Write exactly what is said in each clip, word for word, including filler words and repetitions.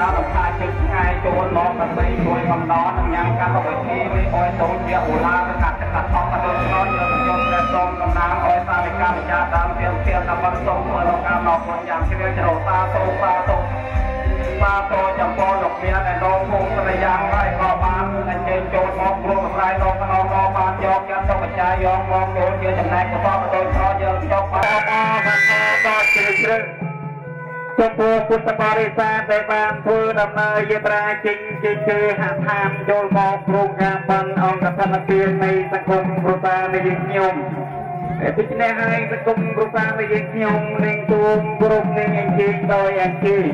lá đồng khai chữ ngay trốn nó cần bị đuôi cầm đó nằm nhang cá tộc thi với oi tốn địa ủ la với cả cả thóc và đôi nó nhớ trong cái sông cầm nám oi ta với cả với cha đam tiền tiền đam bắn sông mà nó cam nọ còn dạng cái việc chầu ta tô ta tô ta tô chăm po lục bia này nó cũng cái dạng này có bán anh chơi trốn mong luôn lại nó nó nó bán cho cái tộc với cha yong mong trốn chưa chừng này có bao đôi cho giờ cho ba ba ba ba chữ chữจงพูพุทธบริษัทได้บานพูดดำเนินยตราจริงจริงคือหาทางโยนมองโครงการบันองกับธนาคารในสังคมรูปาในยิ่งยมแต่พิจารณาให้สังคมรูปาในยิ่งยมในตัวกลุ่มในยิ่งจริงโดยอันที่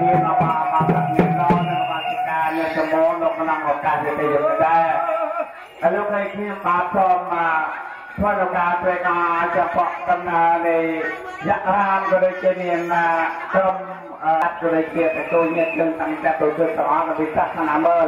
មានអបអបមានរននៅបាសិកានៅសមោនៅក្នុងឱកាសនេះទៅយើងដែរហើយលោកឲ្យខ្ញុំបាទសូមធ្វើឱកាសពេលអាចបកដំណើរនៃយៈរាមក៏ដូចជាមានក្រុមអត់ក៏ដូចជាទទួលញាតិយើងតាំងតែទទួលទាំងអស់នៅវិសាខណាមើល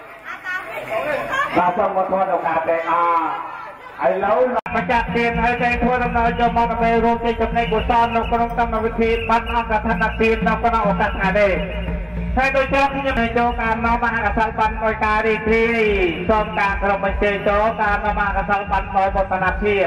បាទសូមមកធ្វើឱកាសពេលអឥឡូវម្ចាស់ទានហើយតែធ្វើដំណើរចូលមកដើម្បីរួមជាចំណែកកុសលនៅក្នុងកម្មវិធីបានអង្គឋានទាននៅក្នុងឱកាសថ្ងៃនេះហើយដោយចូលខ្ញុំចូលការមកមហាកសលបានដោយការរីករាយសូមការក្រុមអញ្ជើញចូលការមកមហាកសលបានដោយបទនាភាព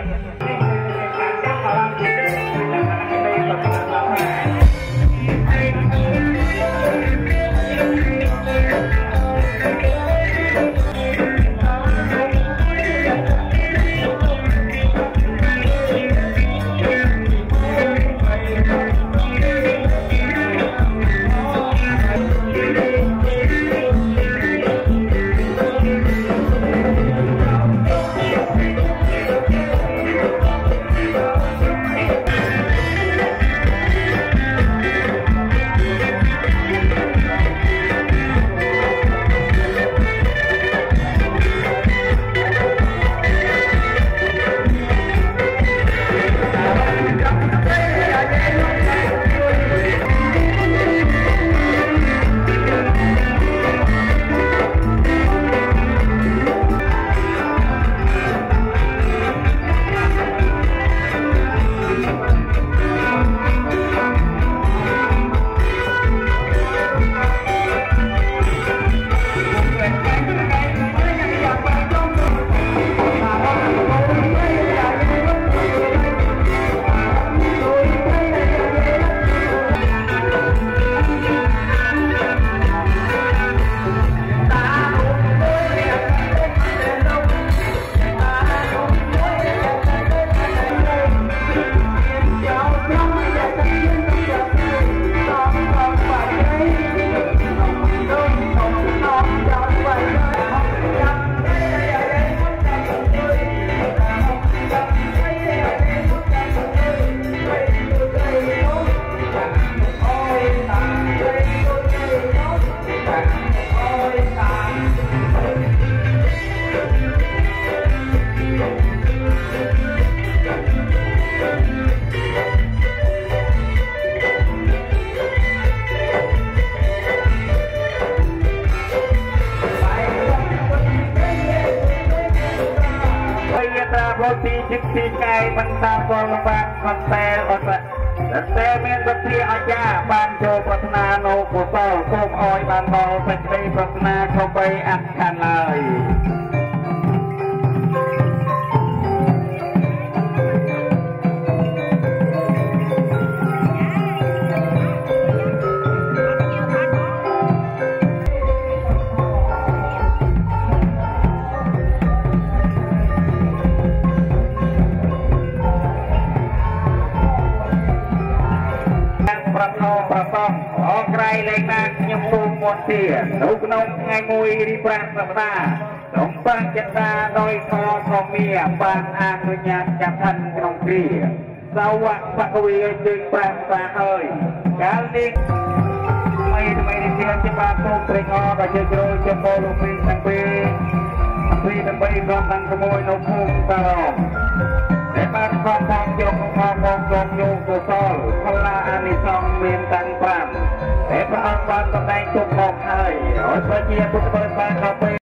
ពីជិតពីកាយបន្តកលបានខនតែអត់តែមានវិធីអាចារ្យបានចូលប្រាថ្នានៅកុសលសូមអោយបានដល់សេចក្តីប្រាថ្នាក្នុងបីអត្ថខានឡើយប្រសងអងក្រៃលេខណាខ្ញុំទូមាត់ទានៅក្នុងថ្ងៃមួយរីប្រាំសប្តាហ៍សូមបញ្ជាក់ថាដោយខធម្មាបានអនុញ្ញាតចាត់ឋានក្នុងគ្រាសាវកបកវីជើងប្រាំសាហើយកាលនេះថ្មីថ្មីនេះជាបានទូត្រេកអរដល់ជាជ្រោយចំពោះលោកព្រីទាំងពីរព្រីដើម្បីរាប់តាំងក្មួយនៅភូមិតារមតែបានខំផងយកផងផងយកយកកុសលផល្លាអានិសង្សមានទាំងប្រាំតែព្រះអង្គបានសម្ដែងទុកមកហើយឲ្យប្រជាពុទ្ធបរិស័ទ